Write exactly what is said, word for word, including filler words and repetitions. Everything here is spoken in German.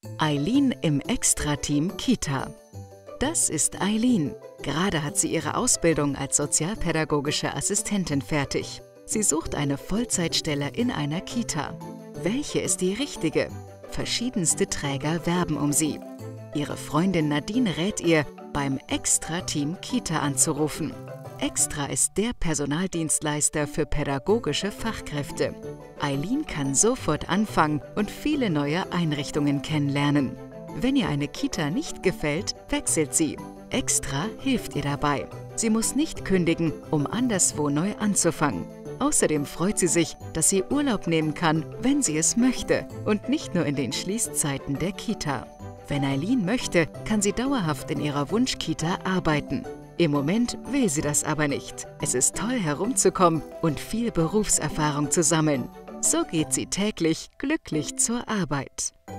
Eileen im Extra-Team Kita. Das ist Eileen. Gerade hat sie ihre Ausbildung als sozialpädagogische Assistentin fertig. Sie sucht eine Vollzeitstelle in einer Kita. Welche ist die richtige? Verschiedenste Träger werben um sie. Ihre Freundin Nadine rät ihr, beim Extra-Team Kita anzurufen. Extra ist der Personaldienstleister für pädagogische Fachkräfte. Eileen kann sofort anfangen und viele neue Einrichtungen kennenlernen. Wenn ihr eine Kita nicht gefällt, wechselt sie. Extra hilft ihr dabei. Sie muss nicht kündigen, um anderswo neu anzufangen. Außerdem freut sie sich, dass sie Urlaub nehmen kann, wenn sie es möchte und nicht nur in den Schließzeiten der Kita. Wenn Eileen möchte, kann sie dauerhaft in ihrer Wunschkita arbeiten. Im Moment will sie das aber nicht. Es ist toll, herumzukommen und viel Berufserfahrung zu sammeln. So geht sie täglich glücklich zur Arbeit.